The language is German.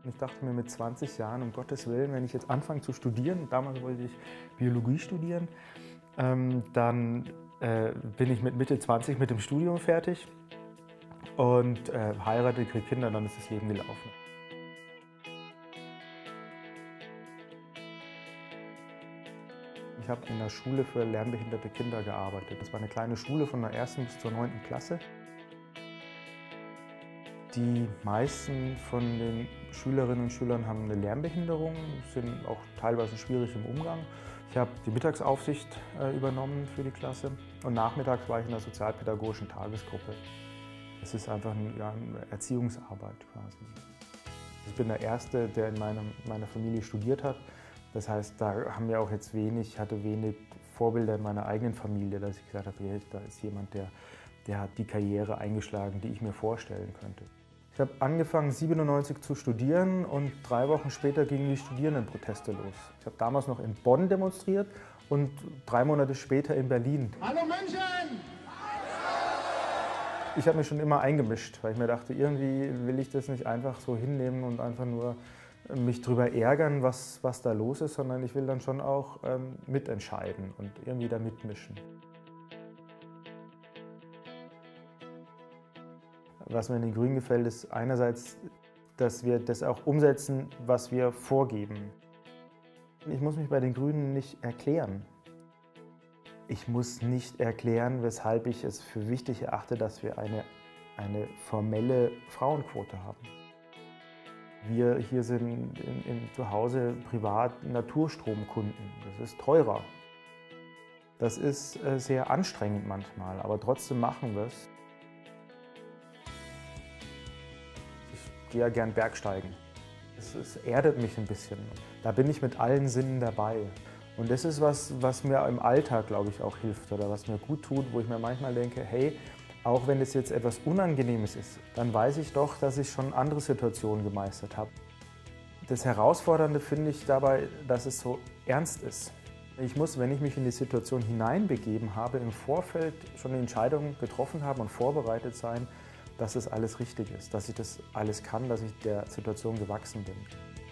Ich dachte mir mit 20 Jahren, um Gottes Willen, wenn ich jetzt anfange zu studieren, damals wollte ich Biologie studieren, dann bin ich mit Mitte 20 mit dem Studium fertig und heirate, kriege Kinder, dann ist das Leben gelaufen. Ich habe in der Schule für lernbehinderte Kinder gearbeitet. Das war eine kleine Schule von der 1. bis zur 9. Klasse. Die meisten von den Schülerinnen und Schülern haben eine Lernbehinderung, sind auch teilweise schwierig im Umgang. Ich habe die Mittagsaufsicht übernommen für die Klasse und nachmittags war ich in der sozialpädagogischen Tagesgruppe. Es ist einfach eine Erziehungsarbeit quasi. Ich bin der Erste, der in meiner Familie studiert hat. Das heißt, da haben wir auch jetzt hatte wenig Vorbilder in meiner eigenen Familie, dass ich gesagt habe, da ist jemand, der hat die Karriere eingeschlagen, die ich mir vorstellen könnte. Ich habe angefangen 1997 zu studieren und 3 Wochen später gingen die Studierendenproteste los. Ich habe damals noch in Bonn demonstriert und 3 Monate später in Berlin. Hallo München! Ich habe mich schon immer eingemischt, weil ich mir dachte, irgendwie will ich das nicht einfach so hinnehmen und einfach nur mich darüber ärgern, was da los ist, sondern ich will dann schon auch mitentscheiden und irgendwie da mitmischen. Was mir in den Grünen gefällt, ist einerseits, dass wir das auch umsetzen, was wir vorgeben. Ich muss mich bei den Grünen nicht erklären. Ich muss nicht erklären, weshalb ich es für wichtig erachte, dass wir eine formelle Frauenquote haben. Wir hier sind zu Hause privat Naturstromkunden. Das ist teurer. Das ist sehr anstrengend manchmal, aber trotzdem machen wir es. Ich gehe ja gern Bergsteigen. Es erdet mich ein bisschen. Da bin ich mit allen Sinnen dabei. Und das ist was mir im Alltag, glaube ich, auch hilft oder was mir gut tut, wo ich mir manchmal denke, hey, auch wenn das jetzt etwas Unangenehmes ist, dann weiß ich doch, dass ich schon andere Situationen gemeistert habe. Das Herausfordernde finde ich dabei, dass es so ernst ist. Ich muss, wenn ich mich in die Situation hineinbegeben habe, im Vorfeld schon eine Entscheidung getroffen haben und vorbereitet sein, dass es alles richtig ist, dass ich das alles kann, dass ich der Situation gewachsen bin.